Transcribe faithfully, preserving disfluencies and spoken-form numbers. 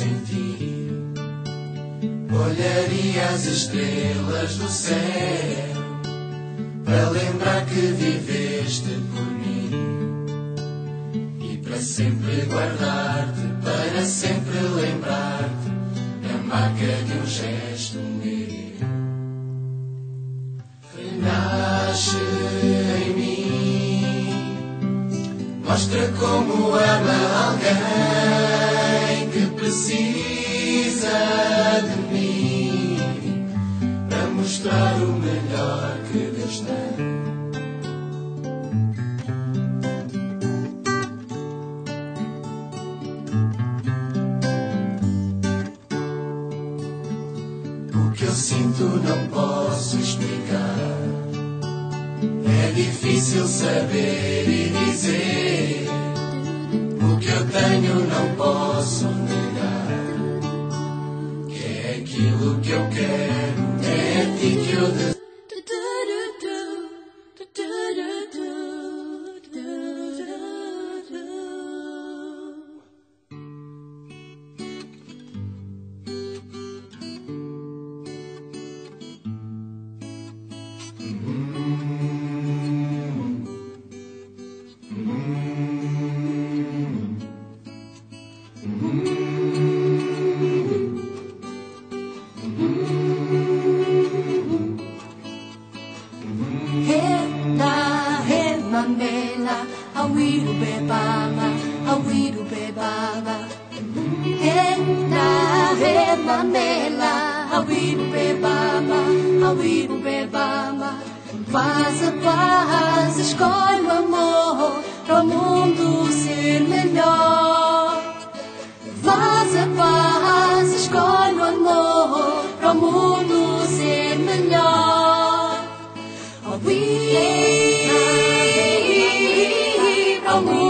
sem ti. Olharia as estrelas do céu para lembrar que viveste por mim e para sempre guardar-te, para sempre lembrar-te a marca de um gesto meu. Renasce em mim, mostra como ama alguém que precisa de mim para mostrar o melhor que Deus tem. O que eu sinto não posso explicar, é difícil saber e dizer. O que eu tenho não posso negar, que é aquilo que eu quero, é a ti que eu desejo. Mandela, awiru bebaba, awiru bebaba. Enda he Mandela, awiru bebaba, awiru bebaba. Faz a paz, escolhe o amor para o mundo ser melhor. Faz a paz, escolhe o amor para o mundo ser melhor. Oh, we Oh,